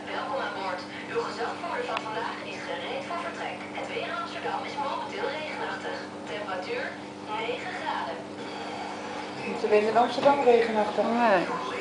welkom aan boord. Uw gezagvoerder van vandaag is gereed voor vertrek. Het weer in Amsterdam is momenteel regenachtig. Temperatuur 9 graden. Is het weer in Amsterdam regenachtig? Nee.